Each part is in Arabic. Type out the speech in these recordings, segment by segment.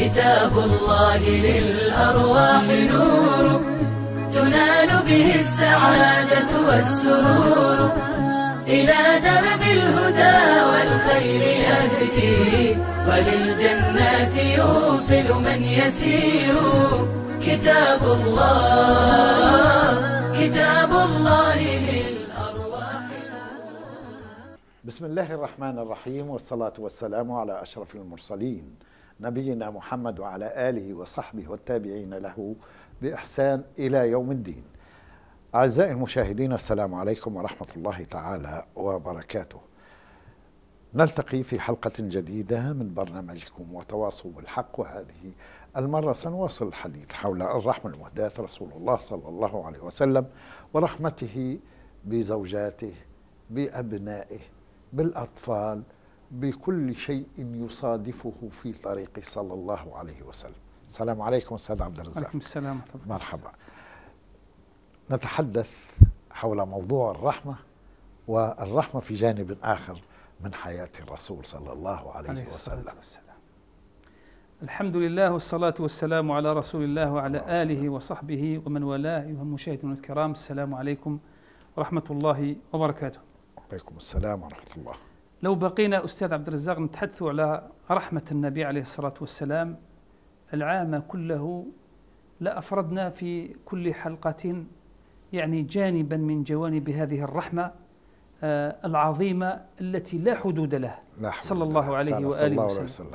كتاب الله للأرواح نور، تنال به السعادة والسرور، إلى درب الهدى والخير يهدي، وللجنات يوصل من يسير. كتاب الله للأرواح. بسم الله الرحمن الرحيم، والصلاة والسلام على أشرف المرسلين نبينا محمد وعلى آله وصحبه والتابعين له بإحسان إلى يوم الدين. أعزائي المشاهدين، السلام عليكم ورحمة الله تعالى وبركاته. نلتقي في حلقة جديدة من برنامجكم وتواصوا بالحق، وهذه المرة سنواصل الحديث حول الرحمة المهداة رسول الله صلى الله عليه وسلم، ورحمته بزوجاته، بأبنائه، بالأطفال، بكل شيء يصادفه في طريقه صلى الله عليه وسلم. السلام عليكم أستاذ عبد الرزاق. عليكم السلام ورحمة الله. مرحبا. نتحدث حول موضوع الرحمة، والرحمة في جانب آخر من حياة الرسول صلى الله عليه وسلم. الحمد لله والصلاة والسلام على رسول الله وعلى آله وصحبه ومن والاه. أيها المشاهدون الكرام، السلام عليكم ورحمة الله وبركاته. وعليكم السلام ورحمة الله. لو بقينا أستاذ عبد الرزاق نتحدث على رحمة النبي عليه الصلاة والسلام العام كله، لأفردنا في كل حلقة يعني جانبا من جوانب هذه الرحمة العظيمة التي لا حدود لها صلى الله عليه وآله وسلم.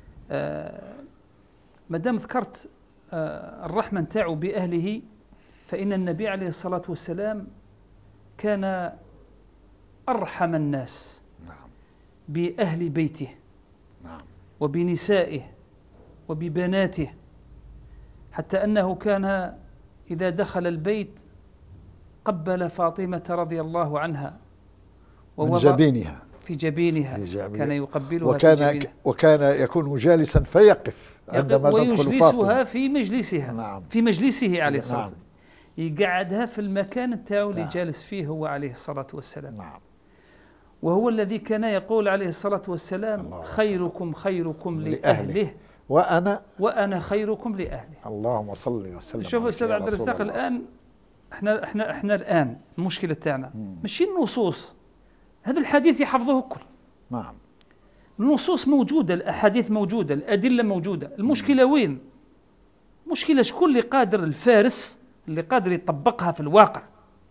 ما دام ذكرت الرحمة نتاعو بأهله، فإن النبي عليه الصلاة والسلام كان أرحم الناس بأهل بيته وبنسائه وببناته، حتى أنه كان إذا دخل البيت قبل فاطمة رضي الله عنها من جبينها، في جبينها، كان يقبلها وكان يكون جالسا فيقف عندما تدخل فاطمة في مجلسها. في مجلسه عليه الصلاة والسلام، يقعدها في المكان تاعو اللي جالس فيه هو عليه الصلاة والسلام. وهو الذي كان يقول عليه الصلاة والسلام: خيركم خيركم لأهله وأنا خيركم لأهله. اللهم صل وسلم. شوف أستاذ عبد الرزاق، الآن احنا الآن المشكلة تاعنا ماشي النصوص، هذا الحديث يحفظه الكل. النصوص موجودة، الأحاديث موجودة، الأدلة موجودة. المشكلة وين؟ مشكلة شكون اللي قادر، الفارس اللي قادر يطبقها في الواقع.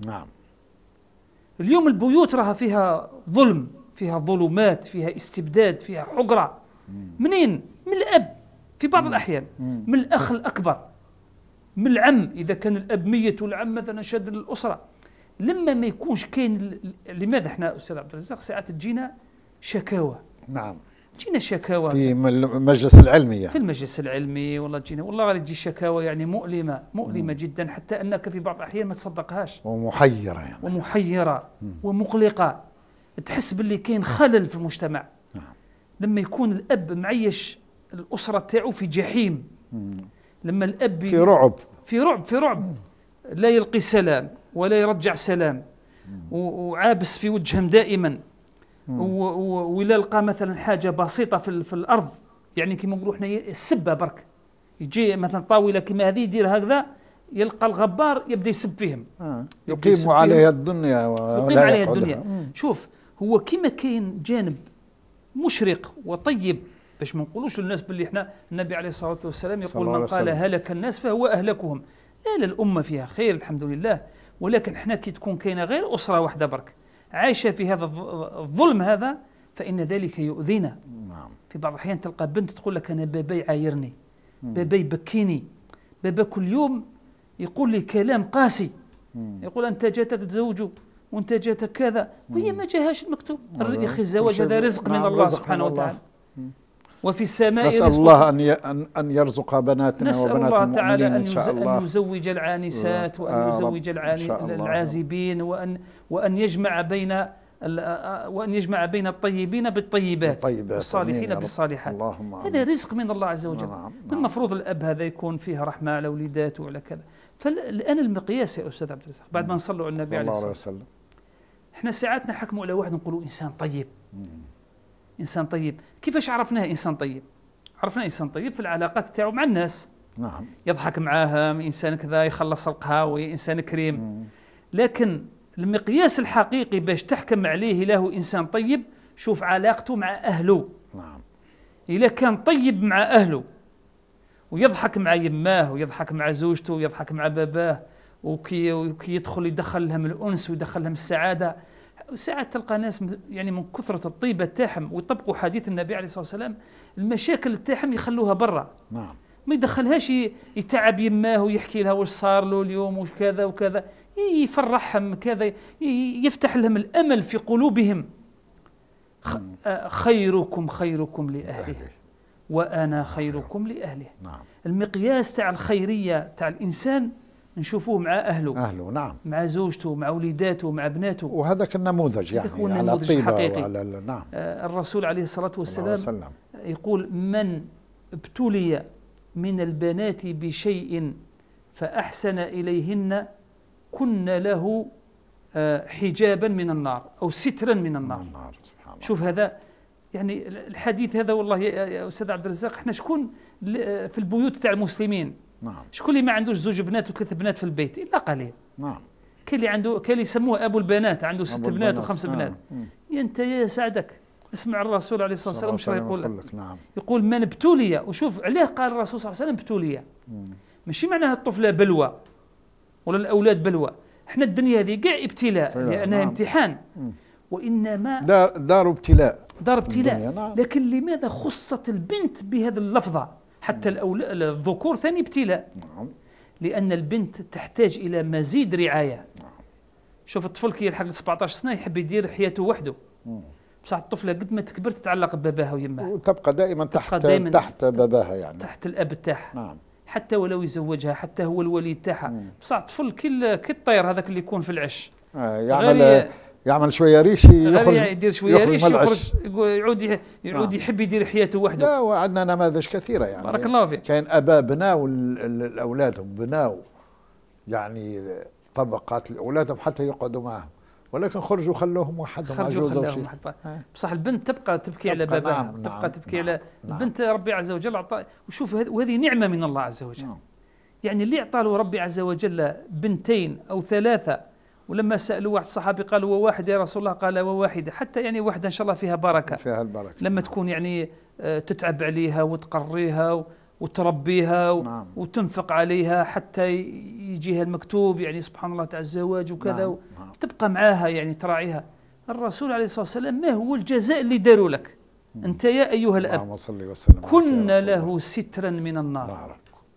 اليوم البيوت راها فيها ظلم، فيها ظلمات، فيها استبداد، فيها حقرة. منين؟ من الأب في بعض الأحيان، من الأخ الأكبر، من العم إذا كان الأب ميت والعم مثلا شاد الأسرة. لما ما يكونش كاين، لماذا احنا أستاذ عبد الرزاق ساعات تجينا شكاوى؟ تجينا شكاوى في المجلس العلمي، يعني في المجلس العلمي، والله تجينا والله غير تجي شكاوى يعني مؤلمة جدا، حتى أنك في بعض الأحيان ما تصدقهاش، ومحيرة يعني. ومقلقة، تحس باللي كاين خلل في المجتمع. لما يكون الأب معيش الأسرة تاعو في جحيم، لما الأب في رعب لا يلقي سلام ولا يرجع سلام، وعابس في وجههم دائما، ولا لقى مثلا حاجة بسيطة في الأرض، يعني كما نقولوا احنا السبة برك، يجي مثلا طاولة كما هذه يدير هكذا، يلقى الغبار يبدأ يسب فيهم، يقيم عليها الدنيا. شوف، هو كما كاين جانب مشرق وطيب، باش ما نقولوش للناس باللي احنا النبي عليه الصلاة والسلام يقول: من قال هلك الناس فهو أهلكهم. لا، الأمة فيها خير الحمد لله، ولكن احنا كي تكون كاينه غير أسرة واحدة برك عايشة في هذا الظلم هذا، فإن ذلك يؤذينا. في بعض الأحيان تلقى بنت تقول لك: أنا باباي عايرني، باباي بكيني، بابا كل يوم يقول لي كلام قاسي، يقول أنت جاتك تزوجه وأنت جاتك كذا، وهي ما جاهاش المكتوب. يا أخي الزواج هذا رزق من الله سبحانه وتعالى، وفي السماء نسأل الله أن يرزق بناتنا نسأل وبنات الله تعالى أن يزوج العانسات، وأن يزوج العازبين، وأن يجمع بين الطيبين بالطيبات والصالحين بالصالحات. هذا رزق من الله عز وجل. المفروض الأب هذا يكون فيه رحمة على وليداته وعلى كذا. فالآن المقياس يا أستاذ عبد الرزاق، بعد ما نصلوا على النبي عليه الصلاة والسلام، احنا ساعات نحكموا على واحد نقولوا إنسان طيب، إنسان طيب. كيفاش عرفناه إنسان طيب؟ عرفنا إنسان طيب في العلاقات تاعو مع الناس. نعم. يضحك معاهم، إنسان كذا يخلص القهاوي، إنسان كريم. لكن المقياس الحقيقي باش تحكم عليه له إنسان طيب، شوف علاقته مع أهله. نعم. إذا كان طيب مع أهله ويضحك مع يماه ويضحك مع زوجته ويضحك مع باباه، وكي يدخل لهم الأنس ويدخل لهم السعادة. ساعات تلقى ناس يعني من كثرة الطيبة تاعهم ويطبقوا حديث النبي عليه الصلاة والسلام، المشاكل تاعهم يخلوها برا. نعم. ما يدخلهاش يتعب يماه ويحكي لها واش صار له اليوم وش كذا وكذا، يفرحهم كذا، يفتح لهم الأمل في قلوبهم. خيركم خيركم لأهله وأنا خيركم لأهله. نعم. المقياس تاع الخيرية تاع الإنسان نشوفوه مع أهله. نعم. مع زوجته، مع وليداته، مع ابناته. وهذا النموذج يعني هو على النموذج الطيبة الحقيقي. وعلى نعم. الرسول عليه الصلاة والسلام يقول: من ابتلي من البنات بشيء فأحسن إليهن كن له حجابا من النار أو سترا من النار. شوف هذا يعني الحديث هذا، والله يا أستاذ عبد الرزاق، احنا شكون في البيوت تاع المسلمين؟ نعم. شكون اللي ما عندوش زوج بنات وثلاث بنات في البيت؟ إلا قليل. نعم. كاين اللي عنده، كاين اللي يسموه أبو البنات، عنده 6 بنات و5 بنات. يا أنت يا سعدك، اسمع الرسول عليه الصلاة والسلام واش يقول لك. نعم. يقول: من ابتلي. وشوف عليه قال الرسول صلى الله عليه وسلم ابتلي، ماشي معناها الطفلة بلوى ولا الأولاد بلوى. احنا الدنيا هذه كاع ابتلاء لأنها امتحان، وإنما دار ابتلاء. دار ابتلاء. نعم. لكن لماذا خصت البنت بهذه اللفظة؟ حتى الذكور ثاني ابتلاء. نعم. لأن البنت تحتاج إلى مزيد رعاية. نعم. شوف الطفل كي يلحق 17 سنة يحب يدير حياته وحده، بصح الطفلة قد ما تكبر تتعلق بباباها ويمها، وتبقى دائما تحت باباها، يعني تحت الأب تاعها. نعم. حتى ولو يزوجها، حتى هو الولي تاعها، بصح الطفل كي الطير هذاك اللي يكون في العش، يعمل شويه ريش، يدير شويه ريش، يعود يحب يدير حياته وحده. لا، وعندنا نماذج كثيره يعني. بارك الله فيك. كاين اباء بناوا الاولادهم، بناوا يعني طبقات لاولادهم حتى يقعدوا معهم، ولكن خرجوا خلوهم وحدهم عجوز. بصح البنت تبقى تبكي على باباها. نعم. تبقى تبكي على البنت. ربي عز وجل اعطى، وشوف وهذه نعمه من الله عز وجل. يعني اللي اعطى له ربي عز وجل بنتين او 3، ولما سالوا واحد الصحابي قالوا: وواحد يا رسول الله؟ قال: وواحده. حتى يعني واحده ان شاء الله فيها بركه، فيها البركه لما تكون يعني تتعب عليها وتقريها وتربيها وتنفق عليها حتى يجيها المكتوب، يعني سبحان الله تاع الزواج وكذا. تبقى معاها يعني تراعيها. الرسول عليه الصلاة والسلام ما هو الجزاء اللي داروا لك أنت يا أيها الأب؟ كن له سترا من النار.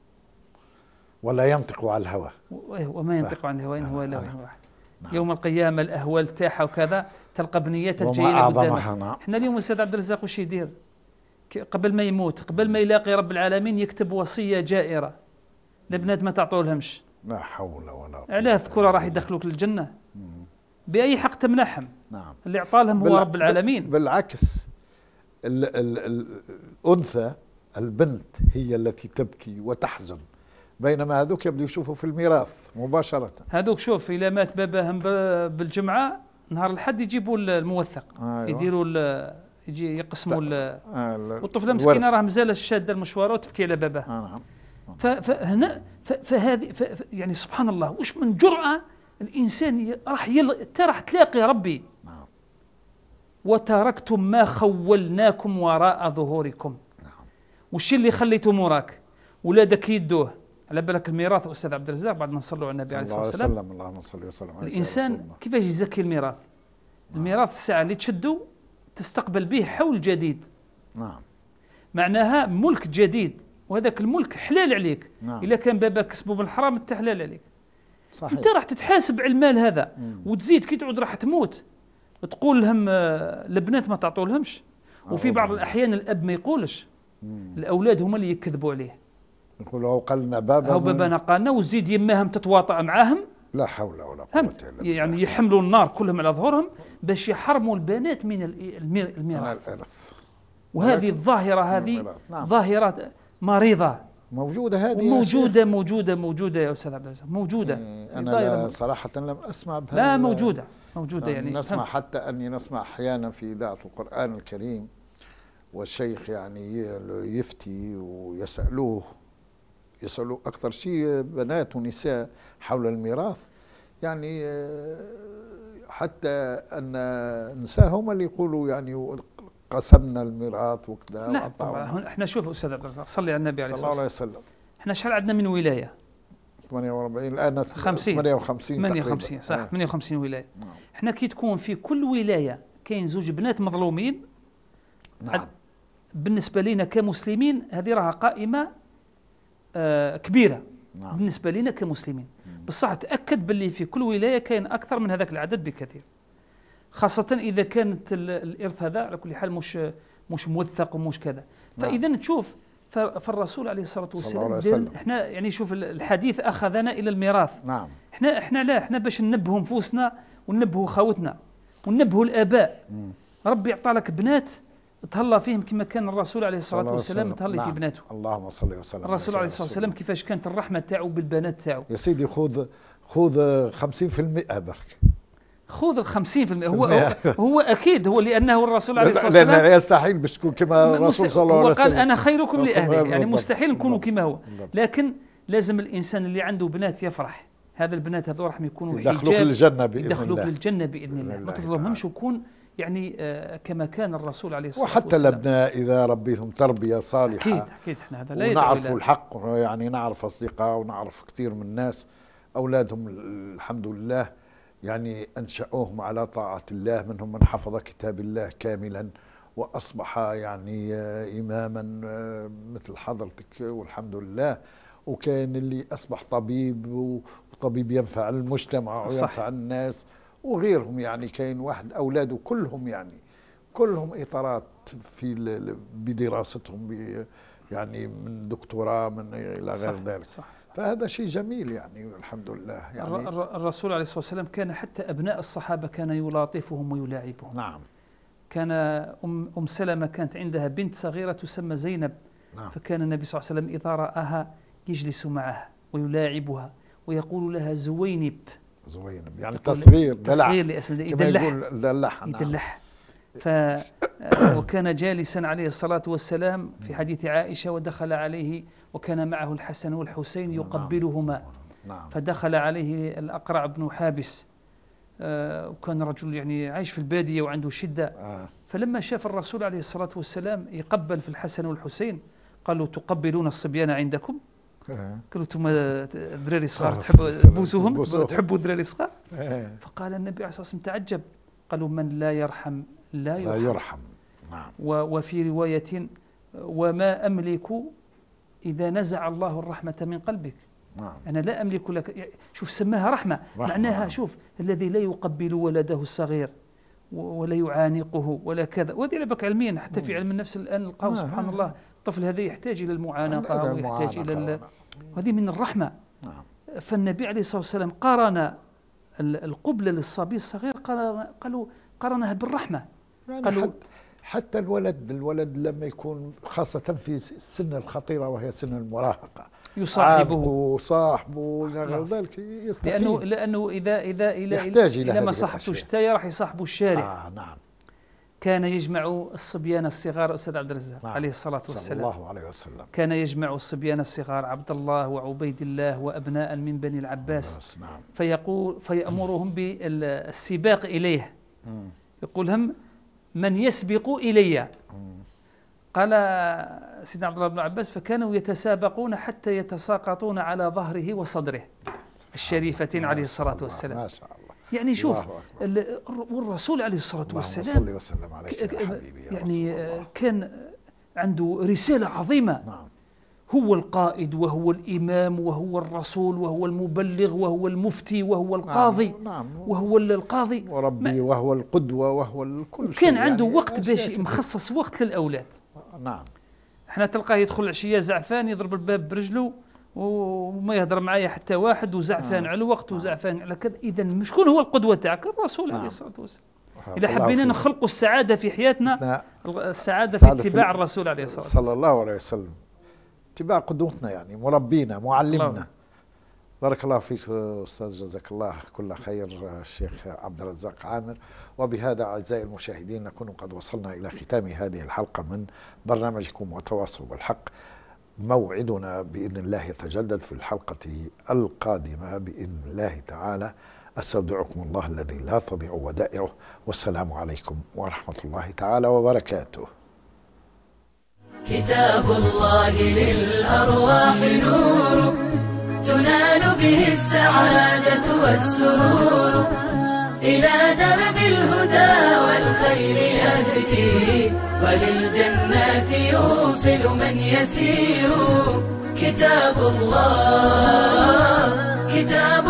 ولا ينطق عن الهوى، وما ينطق عن الهوى إن هو إلا وحي. يوم القيامة الأهوال تاعها وكذا تلقى بنيتها جاية قدامك. احنا اليوم أستاذ عبد الرزاق وش يدير؟ قبل ما يموت، قبل ما يلاقي رب العالمين، يكتب وصية جائرة البنات ما تعطولهمش. لا حول ولا قوة. علاه الذكورة راح يدخلوك للجنة؟ بأي حق تمنحهم؟ نعم. اللي أعطى لهم هو رب العالمين. بالعكس، الأنثى البنت هي التي تبكي وتحزن، بينما هذوك يبدو يشوفوا في الميراث مباشرة. هذوك شوف إذا مات باباهم بالجمعة، نهار الحد يجيبوا الموثق. أيوة. يديروا يجي يقسموا والطفلة مسكينة راه مازال الشادة المشوار وتبكي على باباها. نعم. فهنا فهذه يعني سبحان الله، وش من جرأة الإنسان راح تلاقي ربي. نعم. وتركتم ما خولناكم وراء ظهوركم. نعم. وش اللي خليته موراك؟ ولادك يدوه على بالك الميراث. أستاذ عبد الرزاق، بعد ما نصلوا على النبي عليه الصلاة والسلام، اللهم صل وسلم على الإنسان كيفاش يزكي الميراث؟ الميراث الساعة اللي تشدوا تستقبل به حول جديد. نعم. معناها ملك جديد، وهذاك الملك حلال عليك. نعم. إذا كان باباك كسبه بالحرام أنت حلال عليك. صحيح. أنت راح تتحاسب على المال هذا. وتزيد كي تعود راح تموت تقول لهم البنات ما تعطولهمش. وفي بعض الأحيان الأب ما يقولش، الأولاد هما اللي يكذبوا عليه، يقولوا قالنا بابا، أو بابانا قالنا، وزيد يماهم تتواطأ معاهم. لا حول ولا قوة إلا بالله. يعني يحملوا النار كلهم على ظهورهم باش يحرموا البنات من الميراث. وهذه الظاهرة هذه ظاهرة مريضة، موجودة. هذه موجودة يا أستاذ عبد الرزاق، موجودة. أنا صراحة لم أسمع بها. لا، موجودة يعني. نسمع حتى أني نسمع أحيانا في إذاعة القرآن الكريم والشيخ يعني يفتي ويسألوه أكثر شيء بنات ونساء حول الميراث، يعني حتى أن نساء هم اللي يقولوا يعني قسمنا الميراث وكذا. لا طبعا احنا شوف استاذ عبد الرزاق، صلي على النبي عليه صلى الله عليه وسلم. احنا شحال عندنا من ولايه؟ 48 الان 50 58 صح. 58 ولايه. احنا كي تكون في كل ولايه كاين زوج بنات مظلومين، نعم، بالنسبه لنا كمسلمين هذه راها قائمه كبيره. نعم. بالنسبه لنا كمسلمين، بصح تاكد باللي في كل ولايه كاين اكثر من هذاك العدد بكثير، خاصه اذا كانت الارث هذا على كل حال مش موثق ومش كذا. فاذا تشوف فالرسول عليه الصلاه والسلام احنا يعني شوف الحديث اخذنا الى الميراث. نعم. احنا باش ننبهوا نفوسنا وننبهوا خوتنا وننبهوا الاباء. ربي يعطى لك بنات تهلا فيهم كما كان الرسول عليه الصلاه والسلام تهلي في بناته. اللهم صل وسلم. الرسول عليه الصلاه والسلام كيفاش كانت الرحمه تاعو بالبنات تاعو. يا سيدي خذ 50% برك. خذ ال 50%. هو اكيد هو لانه الرسول عليه الصلاه والسلام لان يستحيل باش تكون كما الرسول صلى الله عليه وسلم. هو قال انا خيركم لاهلي، يعني مستحيل نكونوا كما هو، لكن لازم الانسان اللي عنده بنات يفرح. هذا البنات هذو راح يكونوا يدخلوك للجنه باذن الله، يدخلوك للجنه باذن الله. ما تظلمهمش وكون يعني كما كان الرسول عليه الصلاه والسلام. وحتى الابناء اذا ربيتهم تربيه صالحه اكيد احنا هذا لا ونعرفوا الحق، يعني نعرف اصدقاء ونعرف كثير من الناس اولادهم الحمد لله يعني انشأوهم على طاعه الله، منهم من حفظ كتاب الله كاملا واصبح يعني اماما مثل حضرتك والحمد لله، وكان اللي اصبح طبيب وطبيب ينفع المجتمع وينفع الناس وغيرهم. يعني كاين واحد اولاده كلهم يعني كلهم اطارات في بدراستهم، يعني من دكتوراه من الى غير ذلك. صح. فهذا شيء جميل يعني الحمد لله. يعني الرسول عليه الصلاه والسلام كان حتى ابناء الصحابه كان يلاطفهم ويلاعبهم. نعم. كان ام سلمة كانت عندها بنت صغيره تسمى زينب. نعم. فكان النبي صلى الله عليه وسلم اذا راها يجلس معها ويلاعبها ويقول لها زوينب يعني تصغير لأسد يدلح. وكان جالسا عليه الصلاة والسلام في حديث عائشة ودخل عليه وكان معه الحسن والحسين يقبلهما. نعم. فدخل عليه الأقرع بن حابس، وكان رجل يعني عايش في البادية وعنده شدة. فلما شاف الرسول عليه الصلاة والسلام يقبل في الحسن والحسين قالوا تقبلون الصبيان عندكم؟ قالوا انتم الدراري صغار تحبوا تبوسوهم، تحبوا الدراري صغار؟ فقال النبي عليه الصلاه والسلام تعجب، قالوا من لا يرحم لا يرحم. نعم. وفي روايه وما املك اذا نزع الله الرحمه من قلبك. نعم. انا لا املك لك، شوف سماها رحمه. معناها شوف الذي لا يقبل ولده الصغير ولا يعانقه ولا كذا، وهذه على بالك علميا حتى في علم النفس الان القاو سبحان الله الطفل هذا يحتاج الى المعانقه ويحتاج الى وهذه من الرحمه. نعم. فالنبي عليه الصلاه والسلام قارن القبله للصبي الصغير قارنها بالرحمه. يعني قالوا حتى الولد لما يكون خاصه في السن الخطيره وهي سن المراهقه يصاحبه غير ذلك يستحيل، لانه اذا ما صاحبتوش تايا راح يصاحبوا الشارع. نعم. كان يجمع الصبيان الصغار أستاذ عبد الرزاق عليه الصلاة والسلام، صلى الله عليه وسلم، كان يجمع الصبيان الصغار عبد الله وعبيد الله وأبناء من بني العباس. نعم. فيأمرهم بالسباق إليه. يقول لهم من يسبق إلي؟ قال سيدنا عبد الله بن عباس فكانوا يتسابقون حتى يتساقطون على ظهره وصدره الشريفتين عليه الصلاة والسلام. ما شاء الله. يعني شوف والرسول عليه الصلاة والسلام يعني كان عنده رسالة عظيمة. نعم. هو القائد وهو الإمام وهو الرسول وهو المبلغ وهو المفتي وهو القاضي. نعم. وهو القاضي وربي وهو القدوة وهو الكل شيء. كان عنده يعني وقت باش مخصص وقت للأولاد. نعم. احنا تلقاه يدخل العشية زعفان يضرب الباب برجله وما يهضر معايا حتى واحد وزعفان على الوقت وزعفان على كذا. إذا شكون هو القدوة تاعك؟ الرسول عليه الصلاة والسلام. إذا حبينا نخلقوا السعادة في حياتنا السعادة في اتباع الرسول عليه الصلاة والسلام صلى الله عليه وسلم، اتباع قدوتنا يعني مربينا معلمنا. بارك الله فيك أستاذ، جزاك الله كل خير الشيخ عبد الرزاق عامر. وبهذا أعزائي المشاهدين نكون قد وصلنا إلى ختام هذه الحلقة من برنامجكم وتواصوا بالحق. موعدنا بإذن الله يتجدد في الحلقة القادمة بإذن الله تعالى. أستودعكم الله الذي لا تضيع ودائعه، والسلام عليكم ورحمة الله تعالى وبركاته. كتاب الله للأرواح نور، تنال به السعادة والسرور، إلى درب الهدى والخير يهدي، وللجنات يوصل من يسير. كتاب الله